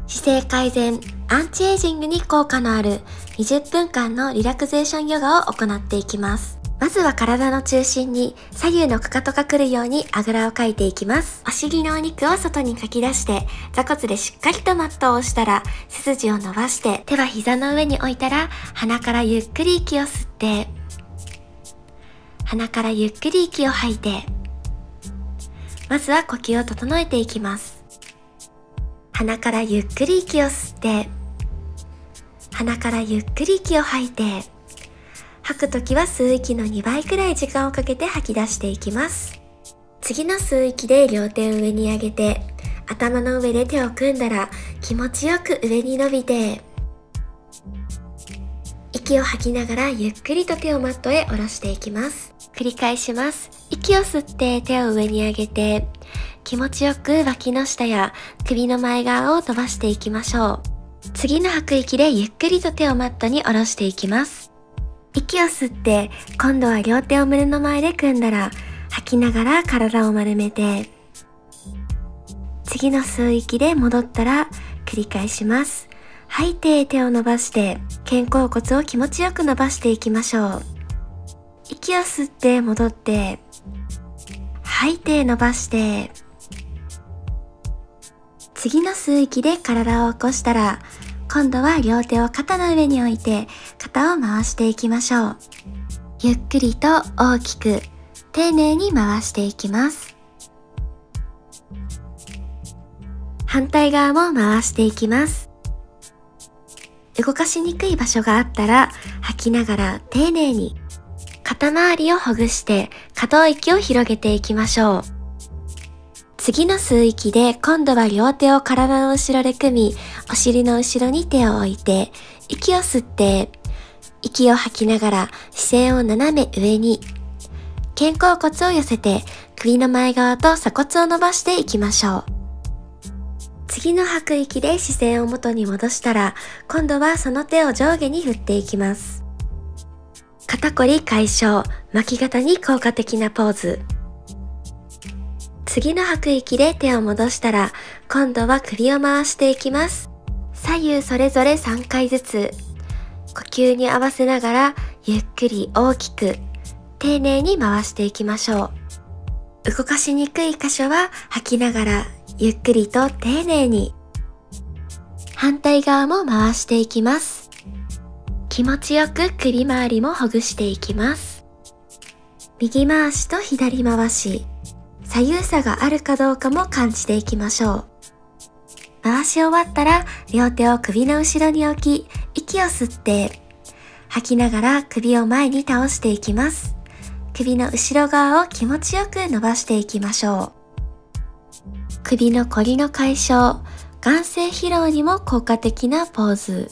姿勢改善、アンチエイジングに効果のある20分間のリラクゼーションヨガを行っていきます。まずは体の中心に左右のかかとが来るようにあぐらをかいていきます。お尻のお肉を外にかき出して、座骨でしっかりとマットを押したら背筋を伸ばして、手は膝の上に置いたら鼻からゆっくり息を吸って、鼻からゆっくり息を吐いて、まずは呼吸を整えていきます。鼻からゆっくり息を吸って、鼻からゆっくり息を吐いて、吐くときは吸う息の2倍くらい時間をかけて吐き出していきます。次の吸う息で両手を上に上げて、頭の上で手を組んだら気持ちよく上に伸びて、息を吐きながらゆっくりと手をマットへ下ろしていきます。繰り返します。息を吸って手を上に上げて、気持ちよく脇の下や首の前側を伸ばしていきましょう。次の吐く息でゆっくりと手をマットに下ろしていきます。息を吸って、今度は両手を胸の前で組んだら、吐きながら体を丸めて、次の吸う息で戻ったら繰り返します。吐いて手を伸ばして、肩甲骨を気持ちよく伸ばしていきましょう。息を吸って戻って、吐いて伸ばして、次の吸う息で体を起こしたら、今度は両手を肩の上に置いて肩を回していきましょう。ゆっくりと大きく丁寧に回していきます。反対側も回していきます。動かしにくい場所があったら吐きながら丁寧に肩周りをほぐして可動域を広げていきましょう。次の吸う息で今度は両手を体の後ろで組み、お尻の後ろに手を置いて、息を吸って、息を吐きながら視線を斜め上に、肩甲骨を寄せて首の前側と鎖骨を伸ばしていきましょう。次の吐く息で視線を元に戻したら、今度はその手を上下に振っていきます。肩こり解消、巻き肩に効果的なポーズ。次の吐く息で手を戻したら、今度は首を回していきます。左右それぞれ3回ずつ、呼吸に合わせながらゆっくり大きく丁寧に回していきましょう。動かしにくい箇所は吐きながらゆっくりと丁寧に。反対側も回していきます。気持ちよく首周りもほぐしていきます。右回しと左回し、左右差があるかどうかも感じていきましょう。回し終わったら両手を首の後ろに置き、息を吸って吐きながら首を前に倒していきます。首の後ろ側を気持ちよく伸ばしていきましょう。首のこりの解消、眼精疲労にも効果的なポーズ。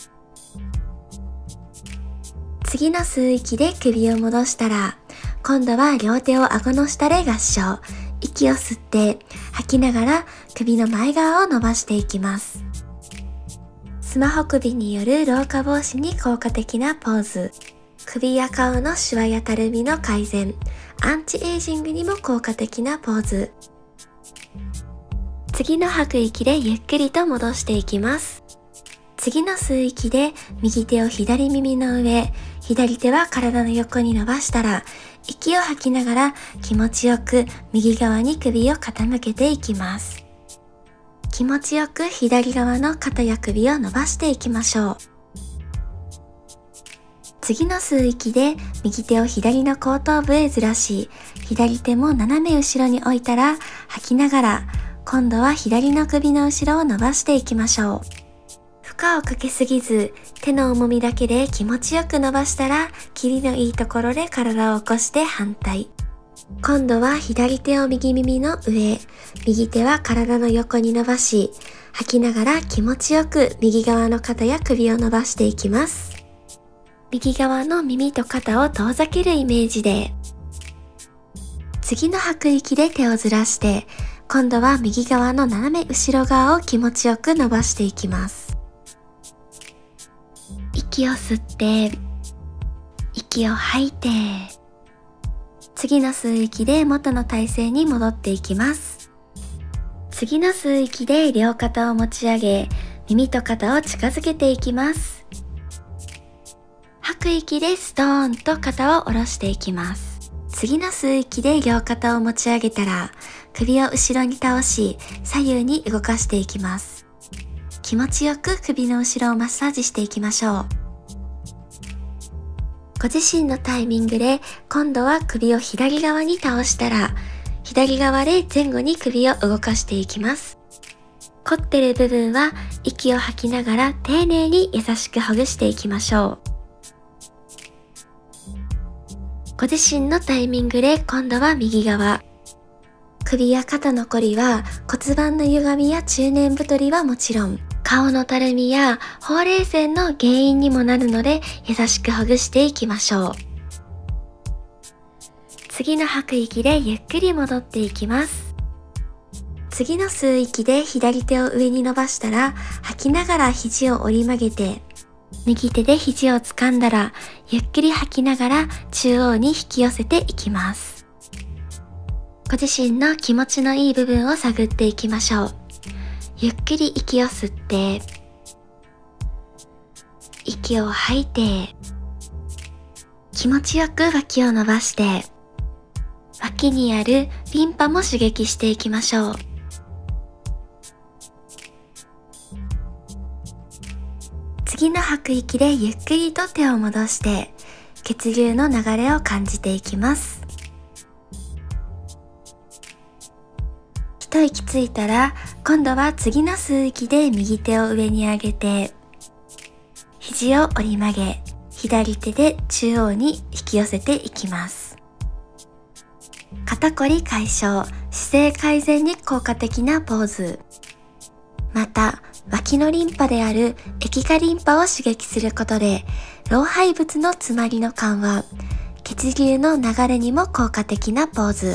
次の吸う息で首を戻したら、今度は両手を顎の下で合掌。息を吸って吐きながら首の前側を伸ばしていきます。スマホ首による老化防止に効果的なポーズ。首や顔のシワやたるみの改善、アンチエイジングにも効果的なポーズ。次の吐く息でゆっくりと戻していきます。次の吸う息で右手を左耳の上、左手は体の横に伸ばしたら、息を吐きながら気持ちよく右側に首を傾けていきます。気持ちよく左側の肩や首を伸ばしていきましょう。次の吸う息で右手を左の後頭部へずらし、左手も斜め後ろに置いたら吐きながら、今度は左の首の後ろを伸ばしていきましょう。負荷をかけすぎず、手の重みだけで気持ちよく伸ばしたら、キリのいいところで体を起こして反対。今度は左手を右耳の上、右手は体の横に伸ばし、吐きながら気持ちよく右側の肩や首を伸ばしていきます。右側の耳と肩を遠ざけるイメージで、次の吐く息で手をずらして、今度は右側の斜め後ろ側を気持ちよく伸ばしていきます。息を吸って、息を吐いて、次の吸う息で元の体勢に戻っていきます。 次の吸う息で両肩を持ち上げ、耳と肩を近づけていきます。吐く息でストーンと肩を下ろしていきます。次の吸う息で両肩を持ち上げたら、首を後ろに倒し、左右に動かしていきます。気持ちよく首の後ろをマッサージしていきましょう。ご自身のタイミングで今度は首を左側に倒したら、左側で前後に首を動かしていきます。凝ってる部分は息を吐きながら丁寧に優しくほぐしていきましょう。ご自身のタイミングで今度は右側。首や肩のこりは骨盤の歪みや中年太りはもちろん、顔のたるみやほうれい線の原因にもなるので優しくほぐしていきましょう。次の吐く息でゆっくり戻っていきます。次の吸う息で左手を上に伸ばしたら、吐きながら肘を折り曲げて、右手で肘を掴んだら、ゆっくり吐きながら中央に引き寄せていきます。ご自身の気持ちのいい部分を探っていきましょう。ゆっくり息を吸って、息を吐いて、気持ちよく脇を伸ばして、脇にあるリンパも刺激していきましょう。次の吐く息でゆっくりと手を戻して、血流の流れを感じていきます。一息ついたら、今度は次の吸う息で右手を上に上げて、肘を折り曲げ、左手で中央に引き寄せていきます。肩こり解消、姿勢改善に効果的なポーズ。また、脇のリンパである液化リンパを刺激することで、老廃物の詰まりの緩和、血流の流れにも効果的なポーズ。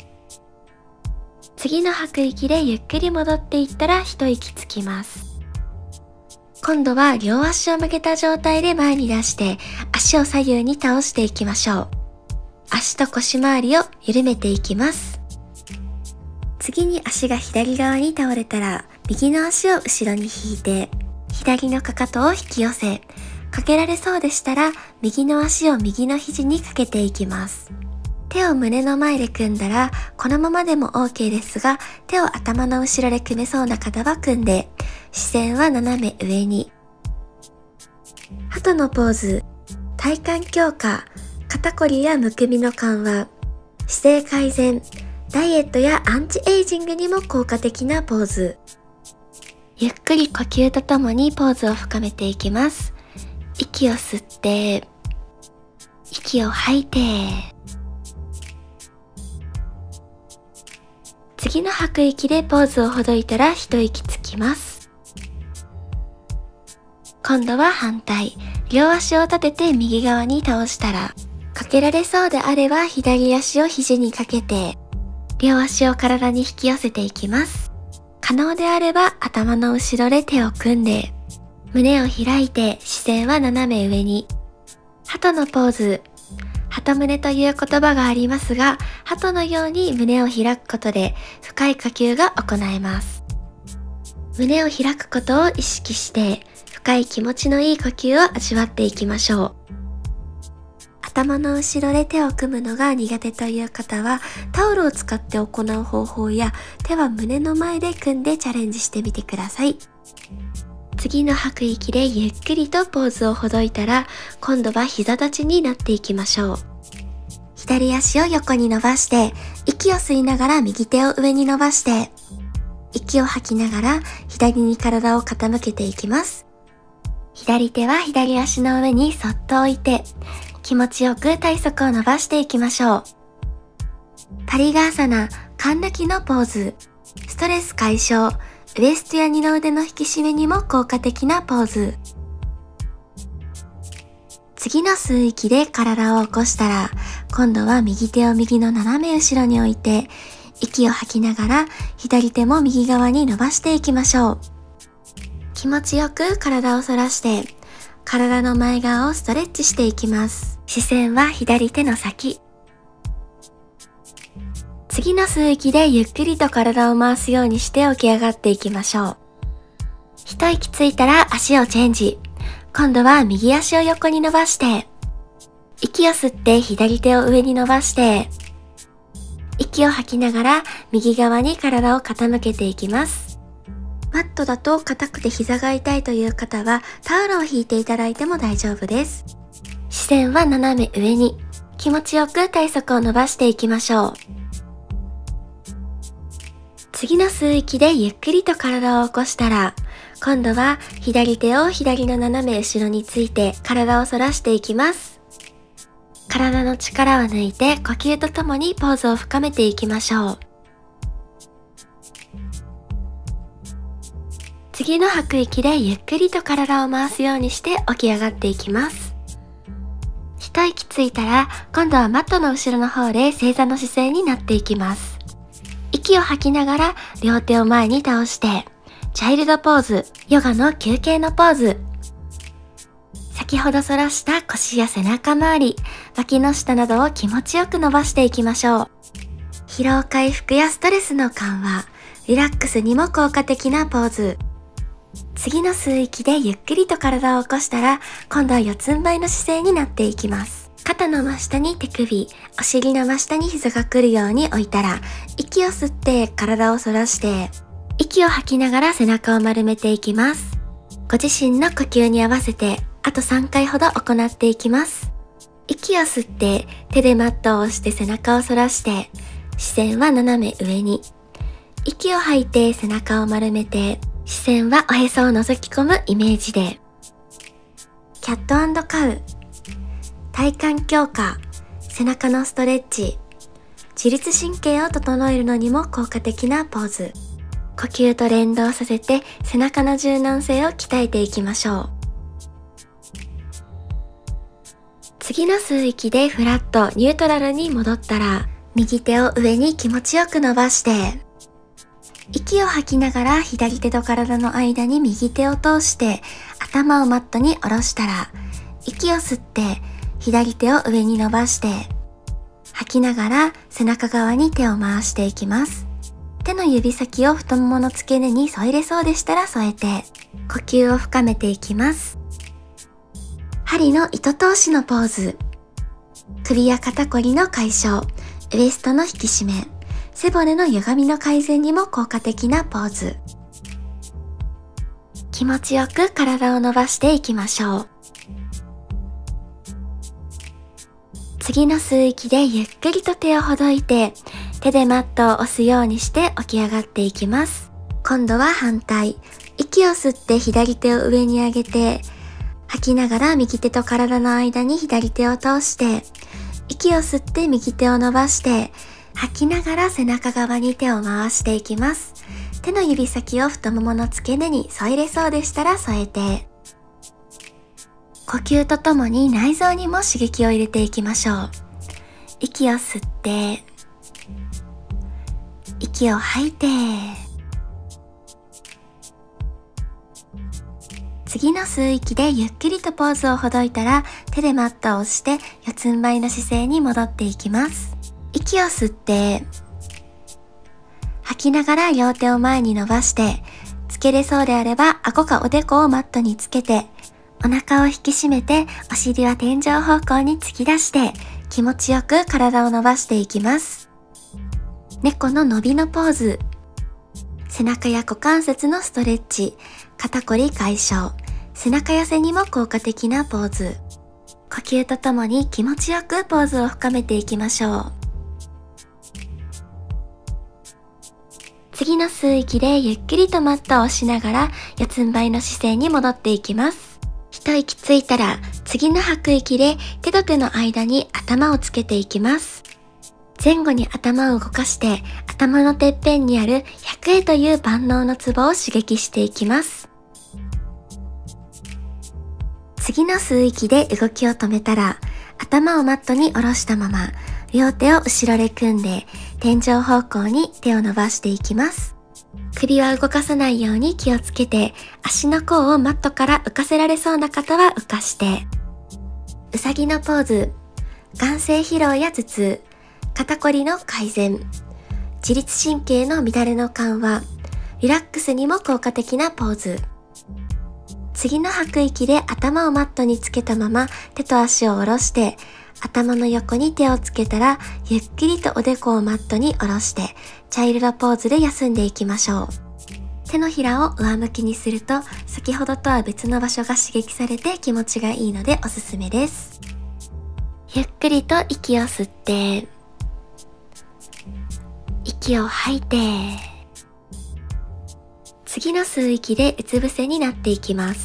次の吐く息でゆっくり戻っていったら一息つきます。今度は両足を曲げた状態で前に出して、足を左右に倒していきましょう。足と腰回りを緩めていきます。次に足が左側に倒れたら、右の足を後ろに引いて、左のかかとを引き寄せ、かけられそうでしたら、右の足を右の肘にかけていきます。手を胸の前で組んだら、このままでも OK ですが、手を頭の後ろで組めそうな方は組んで、視線は斜め上に。鳩のポーズ、体幹強化、肩こりやむくみの緩和、姿勢改善、ダイエットやアンチエイジングにも効果的なポーズ。ゆっくり呼吸とともにポーズを深めていきます。息を吸って、息を吐いて、次の吐く息でポーズをほどいたら一息つきます。今度は反対。両足を立てて右側に倒したら、かけられそうであれば左足を肘にかけて、両足を体に引き寄せていきます。可能であれば頭の後ろで手を組んで、胸を開いて視線は斜め上に。鳩のポーズ。鳩胸という言葉がありますが、鳩のように胸を開くことで深い呼吸が行えます。胸を開くことを意識して、深い気持ちのいい呼吸を味わっていきましょう。頭の後ろで手を組むのが苦手という方は、タオルを使って行う方法や、手は胸の前で組んでチャレンジしてみてください。次の吐く息でゆっくりとポーズをほどいたら、今度は膝立ちになっていきましょう。左足を横に伸ばして、息を吸いながら右手を上に伸ばして、息を吐きながら左に体を傾けていきます。左手は左足の上にそっと置いて、気持ちよく体側を伸ばしていきましょう。パリガーサナ、カンヌキのポーズ。ストレス解消、ウエストや二の腕の引き締めにも効果的なポーズ。次の吸う息で体を起こしたら、今度は右手を右の斜め後ろに置いて、息を吐きながら左手も右側に伸ばしていきましょう。気持ちよく体を反らして、体の前側をストレッチしていきます。視線は左手の先。 次の吸う息でゆっくりと体を回すようにして起き上がっていきましょう。一息ついたら足をチェンジ。今度は右足を横に伸ばして、息を吸って左手を上に伸ばして、息を吐きながら右側に体を傾けていきます。マットだと硬くて膝が痛いという方はタオルを引いていただいても大丈夫です。視線は斜め上に、気持ちよく体側を伸ばしていきましょう。次の吸う息でゆっくりと体を起こしたら、今度は左手を左の斜め後ろについて体を反らしていきます。体の力を抜いて呼吸とともにポーズを深めていきましょう。次の吐く息でゆっくりと体を回すようにして起き上がっていきます。一息ついたら今度はマットの後ろの方で正座の姿勢になっていきます。息を吐きながら両手を前に倒して、チャイルドポーズ、ヨガの休憩のポーズ。先ほど反らした腰や背中周り、脇の下などを気持ちよく伸ばしていきましょう。疲労回復やストレスの緩和、リラックスにも効果的なポーズ。次の吸う息でゆっくりと体を起こしたら、今度は四つん這いの姿勢になっていきます。肩の真下に手首、お尻の真下に膝が来るように置いたら、息を吸って体を反らして、息を吐きながら背中を丸めていきます。ご自身の呼吸に合わせて、あと3回ほど行っていきます。息を吸って手でマットを押して背中を反らして、視線は斜め上に。息を吐いて背中を丸めて、視線はおへそを覗き込むイメージで。キャット&カウ。体幹強化、背中のストレッチ、自律神経を整えるのにも効果的なポーズ。呼吸と連動させて背中の柔軟性を鍛えていきましょう。次の吸う息でフラット、ニュートラルに戻ったら、右手を上に気持ちよく伸ばして、息を吐きながら左手と体の間に右手を通して頭をマットに下ろしたら、息を吸って左手を上に伸ばして、吐きながら背中側に手を回していきます。手の指先を太ももの付け根に添えれそうでしたら添えて、呼吸を深めていきます。針の糸通しのポーズ。首や肩こりの解消、ウエストの引き締め、背骨の歪みの改善にも効果的なポーズ。気持ちよく体を伸ばしていきましょう。次の吸う息でゆっくりと手をほどいて、手でマットを押すようにして起き上がっていきます。今度は反対。息を吸って左手を上に上げて、吐きながら右手と体の間に左手を通して、息を吸って右手を伸ばして、吐きながら背中側に手を回していきます。手の指先を太ももの付け根に添えれそうでしたら添えて、呼吸とともに内臓にも刺激を入れていきましょう。息を吸って、息を吐いて、次の吸う息でゆっくりとポーズをほどいたら、手でマットを押して四つん這いの姿勢に戻っていきます。息を吸って、吐きながら両手を前に伸ばして、つけれそうであれば顎かおでこをマットにつけて、お腹を引き締めてお尻は天井方向に突き出して気持ちよく体を伸ばしていきます。猫の伸びのポーズ。背中や股関節のストレッチ、肩こり解消、背中痩せにも効果的なポーズ。呼吸とともに気持ちよくポーズを深めていきましょう。次の吸う息でゆっくりとマットを押しながら四つん這いの姿勢に戻っていきます。一息ついたら次の吐く息で手と手の間に頭をつけていきます。前後に頭を動かして頭のてっぺんにある100へという万能のツボを刺激していきます。次の吸う息で動きを止めたら頭をマットに下ろしたまま両手を後ろで組んで天井方向に手を伸ばしていきます。首は動かさないように気をつけて、足の甲をマットから浮かせられそうな方は浮かして、うさぎのポーズ、眼性疲労や頭痛、肩こりの改善、 自律神経の乱れの緩和、リラックスにも効果的なポーズ。次の吐く息で頭をマットにつけたまま手と足を下ろして、頭の横に手をつけたらゆっくりとおでこをマットに下ろして、チャイルドポーズで休んでいきましょう。手のひらを上向きにすると、先ほどとは別の場所が刺激されて気持ちがいいのでおすすめです。ゆっくりと息を吸って、息を吐いて、次の吸う息でうつ伏せになっていきます。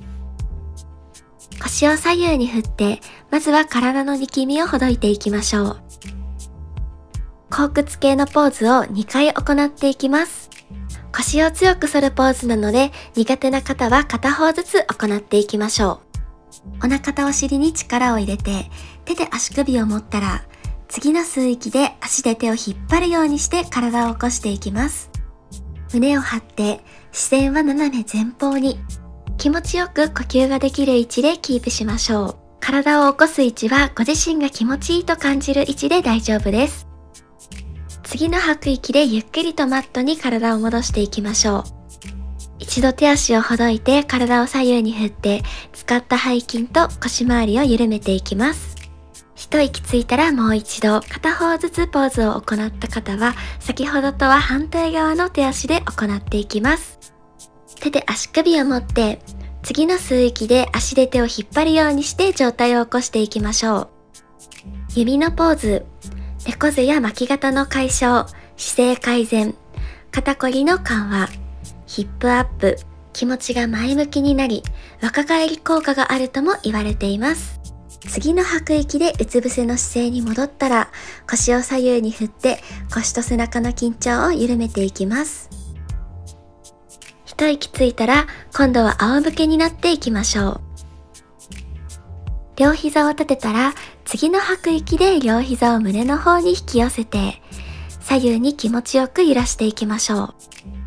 腰を左右に振って、まずは体の力みをほどいていきましょう。後屈系のポーズを2回行っていきます。腰を強く反るポーズなので、苦手な方は片方ずつ行っていきましょう。お腹とお尻に力を入れて、手で足首を持ったら、次の吸う息で足で手を引っ張るようにして体を起こしていきます。胸を張って、視線は斜め前方に。気持ちよく呼吸ができる位置でキープしましょう。体を起こす位置はご自身が気持ちいいと感じる位置で大丈夫です。次の吐く息でゆっくりとマットに体を戻していきましょう。一度手足をほどいて体を左右に振って、使った背筋と腰回りを緩めていきます。一息ついたらもう一度、片方ずつポーズを行った方は、先ほどとは反対側の手足で行っていきます。手で足首を持って、次の吸う息で足で手を引っ張るようにして状態を起こしていきましょう。指のポーズ、猫背や巻き肩の解消、姿勢改善、肩こりの緩和、ヒップアップ、気持ちが前向きになり、若返り効果があるとも言われています。次の吐く息でうつ伏せの姿勢に戻ったら、腰を左右に振って腰と背中の緊張を緩めていきます。一息ついたら、今度は仰向けになっていきましょう。両膝を立てたら、次の吐く息で両膝を胸の方に引き寄せて、左右に気持ちよく揺らしていきましょう。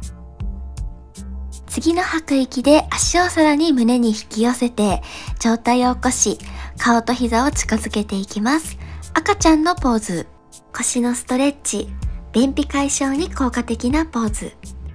次の吐く息で足をさらに胸に引き寄せて、上体を起こし、顔と膝を近づけていきます。赤ちゃんのポーズ、腰のストレッチ、便秘解消に効果的なポーズ。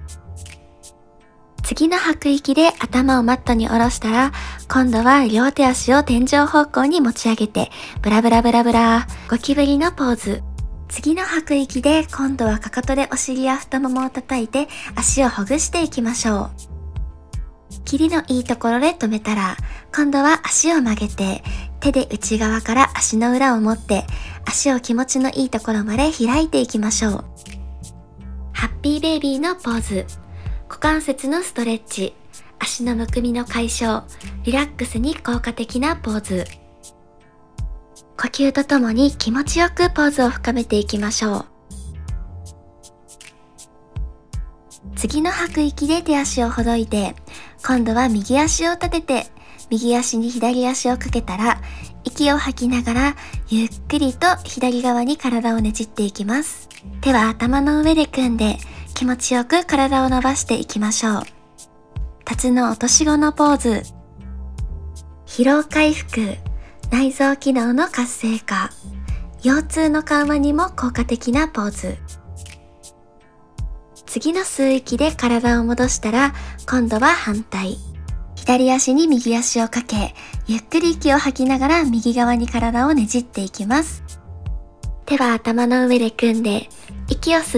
次の吐く息で頭をマットに下ろしたら、今度は両手足を天井方向に持ち上げて、ブラブラブラブラ、ゴキブリのポーズ。次の吐く息で今度はかかとでお尻や太ももを叩いて足をほぐしていきましょう。キリのいいところで止めたら、今度は足を曲げて、手で内側から足の裏を持って、足を気持ちのいいところまで開いていきましょう。ハッピーベイビーのポーズ。股関節のストレッチ、足のむくみの解消、リラックスに効果的なポーズ。呼吸とともに気持ちよくポーズを深めていきましょう。次の吐く息で手足をほどいて、今度は右足を立てて、右足に左足をかけたら、息を吐きながらゆっくりと左側に体をねじっていきます。手は頭の上で組んで、気持ちよく体を伸ばしていきましょう。タツの落とし子のポーズ。疲労回復、内臓機能の活性化、腰痛の緩和にも効果的なポーズ。次の吸う息で体を戻したら、今度は反対。左足に右足をかけ、ゆっくり息を吐きながら右側に体をねじっていきます。手は頭の上で組んで、息を吸って、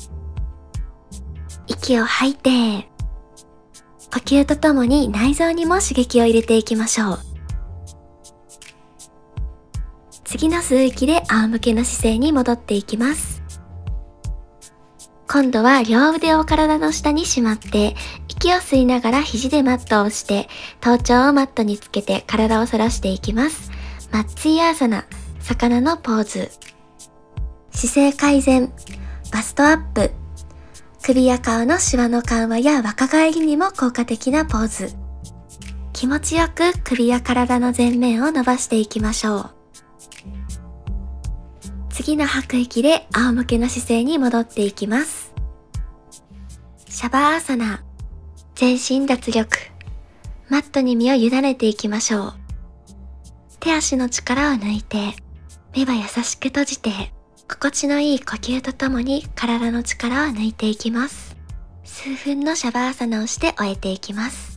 息を吐いて、呼吸とともに内臓にも刺激を入れていきましょう。次の吸う息で仰向けの姿勢に戻っていきます。今度は両腕を体の下にしまって、息を吸いながら肘でマットを押して、頭頂をマットにつけて体を反らしていきます。マッツィアーサナ、魚のポーズ。姿勢改善、バストアップ。首や顔のシワの緩和や若返りにも効果的なポーズ。気持ちよく首や体の前面を伸ばしていきましょう。次の吐く息で仰向けの姿勢に戻っていきます。シャバーサナ、全身脱力。マットに身を委ねていきましょう。手足の力を抜いて、目は優しく閉じて、 心地のいい呼吸とともに体の力を抜いていきます。数分のシャバーサナをして終えていきます。